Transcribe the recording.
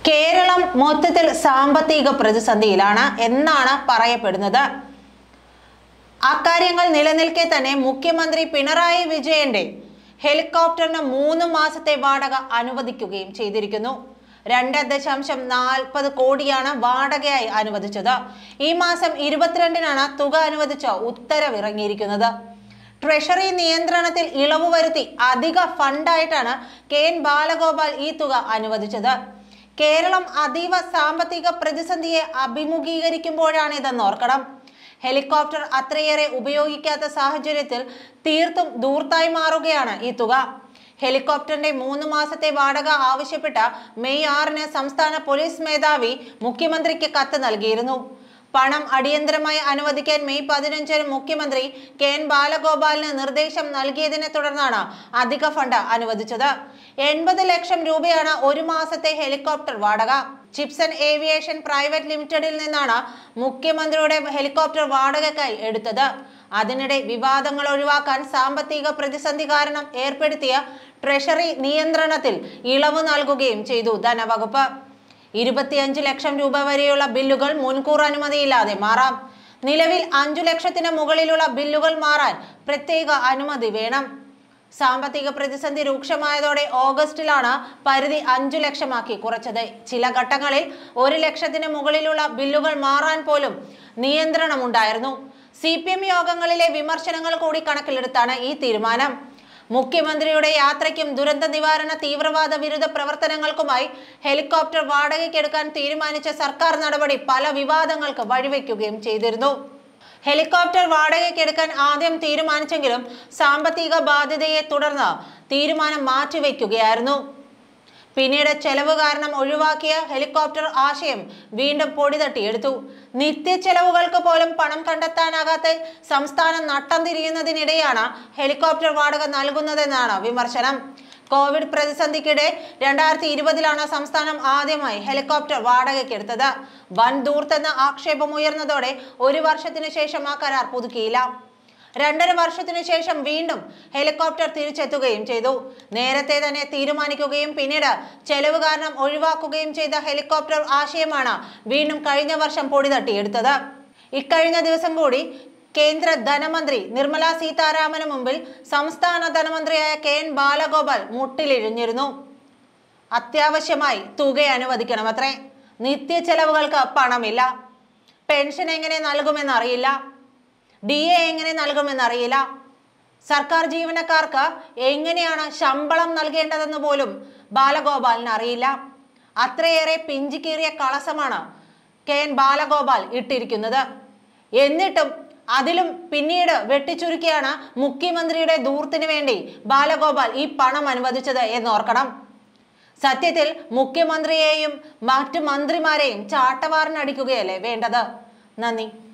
കേരളം മൊത്തത്തിൽ സാമ്പത്തിക പ്രതിസന്ധിയിലാണ് എന്നാണ് പറയപ്പെടുന്നത്. അക്കാര്യങ്ങൾ നിലനിൽക്കെ തന്നെ മുഖ്യമന്ത്രി പിണറായി വിജയന്റെ ഹെലികോപ്റ്ററിന് 3 മാസത്തെ വാടക അനുവദിക്കുകയും ചെയ്തിരിക്കുന്നു. 2.40 കോടിയാണ് വാടകയായി അനുവദിച്ചത്. ഈ മാസം 22-നാണ് തുക അനുവദിച്ച ഉത്തരവിറങ്ങിയിരിക്കുന്നത്. ട്രഷറി നിയന്ത്രണത്തിൽ ഇളവ് വരുത്തി അധിക ഫണ്ടായിട്ടാണ് KN ബാലഗോപാൽ ഈ തുക അനുവദിച്ചത്. കേരളം അതീവ സാമ്പത്തിക പ്രതിസന്ധിയെ അഭിമുഖീകരിക്കുമ്പോഴാണ് ഇതെന്ന് ഓർക്കണം. ഹെലികോപ്റ്റർ അത്രയേറെ ഉപയോഗിക്കാത്ത സാഹചര്യത്തിൽ തീർത്തും ദൂർത്തായി മാറുകയാണ് ഈ തുക. ഹെലികോപ്റ്ററിന്റെ 3 മാസത്തെ വാടക ആവശ്യപ്പെട്ട മെയ് 6-ന് സംസ്ഥാന പോലീസ് മേധാവി മുഖ്യമന്ത്രിക്ക് കത്ത് നൽകിയിരുന്നു. പണം അടിയന്തരമായി അനുവദിക്കാൻ മെയ് 15-ന് മുഖ്യമന്ത്രി KN ബാലഗോപാലിന് നിർദ്ദേശം നൽകിയതിനെ തുടർന്നാണ് അധിക ഫണ്ട് അനുവദിച്ചത്. 80 ലക്ഷം രൂപയാണ് 1 മാസത്തെ ഹെലികോപ്റ്റർ വാടക. ചിപ്സൺ ഏവിയേഷൻ പ്രൈവറ്റ് ലിമിറ്റഡിൽ നിന്നാണ് മുഖ്യമന്ത്രിയുടെ ഹെലികോപ്റ്റർ വാടകയ്ക്കായി എടുത്തത്. അതിനിടെ വിവാദങ്ങൾ ഒഴിവാക്കാൻ സാമ്പത്തിക പ്രതിസന്ധി കാരണം ഏർപ്പെടുത്തിയ ട്രഷറി നിയന്ത്രണത്തിൽ ഇളവ് നൽകുകയും ചെയ്തു ധനവകുപ്പ്. 25 ലക്ഷം രൂപ വരെയുള്ള ബില്ലുകൾ മുൻകൂർ അനുമതിയില്ലാതെ മാറാം. നിലവിൽ 5 ലക്ഷത്തിന് മുകളിലുള്ള ബില്ലുകൾ മാറാൻ പ്രത്യേക അനുമതി വേണം. സാമ്പത്തിക പ്രതിസന്ധി രൂക്ഷമായതോടെ ഓഗസ്റ്റിലാണ് പരിധി 5 ലക്ഷമാക്കി കുറച്ചത്. ചില ഘട്ടങ്ങളിൽ 1 ലക്ഷത്തിന് മുകളിലുള്ള ബില്ലുകൾ മാറാൻ പോലും നിയന്ത്രണമുണ്ടായിരുന്നു. CPM യോഗങ്ങളിലെ വിമർശനങ്ങൾ കൂടി കണക്കിലെടുത്താണ് ഈ തീരുമാനം. മുഖ്യമന്ത്രിയുടെ യാത്രയ്ക്കും ദുരന്ത നിവാരണ തീവ്രവാദ വിരുദ്ധ പ്രവർത്തനങ്ങൾക്കുമായി ഹെലികോപ്റ്റർ വാടകയ്ക്കെടുക്കാൻ തീരുമാനിച്ച സർക്കാർ നടപടി പല വിവാദങ്ങൾക്ക് വഴിവെക്കുകയും ചെയ്തിരുന്നു. ഹെലികോപ്റ്റർ വാടകയ്ക്കെടുക്കാൻ ആദ്യം തീരുമാനിച്ചെങ്കിലും സാമ്പത്തിക ബാധ്യതയെ തുടർന്ന് തീരുമാനം മാറ്റിവെക്കുകയായിരുന്നു. പിന്നീട് ചെലവ് കാരണം ഒഴിവാക്കിയ ഹെലികോപ്റ്റർ ആശയം വീണ്ടും പൊടിതട്ടിയെടുത്തു. നിത്യ ചെലവുകൾക്ക് പോലും പണം കണ്ടെത്താനാകാത്ത സംസ്ഥാനം നട്ടം തിരിയുന്നതിനിടെയാണ് ഹെലികോപ്റ്റർ വാടക നൽകുന്നതെന്നാണ് വിമർശനം. കോവിഡ് പ്രതിസന്ധിക്കിടെ 2020-ലാണ് സംസ്ഥാനം ആദ്യമായി ഹെലികോപ്റ്റർ വാടകയ്ക്കെടുത്തത്. വൻ ദൂർത്തെന്ന ആക്ഷേപം ഉയർന്നതോടെ 1 വർഷത്തിനു ശേഷം ആ കരാർ പുതുക്കിയില്ല. 2.5 വർഷത്തിനു ശേഷം വീണ്ടും ഹെലികോപ്റ്റർ തിരിച്ചെത്തുകയും ചെയ്തു. നേരത്തെ തന്നെ തീരുമാനിക്കുകയും പിന്നീട് ചെലവ് കാരണം ഒഴിവാക്കുകയും ചെയ്ത ഹെലികോപ്റ്റർ ആശയമാണ് വീണ്ടും കഴിഞ്ഞ വർഷം പൊടിതട്ടിയെടുത്തത്. ഇക്കഴിഞ്ഞ ദിവസം കൂടി കേന്ദ്ര ധനമന്ത്രി നിർമ്മല സീതാരാമന് മുമ്പിൽ സംസ്ഥാന ധനമന്ത്രിയായ KN ബാലഗോപാൽ മുട്ടിലിഴഞ്ഞിരുന്നു. അത്യാവശ്യമായി തുക അനുവദിക്കണമത്രേ. നിത്യ ചെലവുകൾക്ക് പണമില്ല. പെൻഷൻ എങ്ങനെ നൽകുമെന്നറിയില്ല. DA എങ്ങനെ നൽകുമെന്നറിയില്ല. സർക്കാർ ജീവനക്കാർക്ക് എങ്ങനെയാണ് ശമ്പളം നൽകേണ്ടതെന്ന് പോലും ബാലഗോപാലിന് അറിയില്ല. അത്രയേറെ പിഞ്ചിക്കീറിയ കളസമാണ് KN ബാലഗോപാൽ ഇട്ടിരിക്കുന്നത്. എന്നിട്ടും അതിലും പിന്നീട് വെട്ടിച്ചുരുക്കിയാണ് മുഖ്യമന്ത്രിയുടെ ദൂർത്തിന് വേണ്ടി ബാലഗോപാൽ ഈ പണം അനുവദിച്ചത് എന്നോർക്കണം. സത്യത്തിൽ മുഖ്യമന്ത്രിയെയും മറ്റു മന്ത്രിമാരെയും ചാട്ടവാറിനടിക്കുകയല്ലേ വേണ്ടത്. നന്ദി.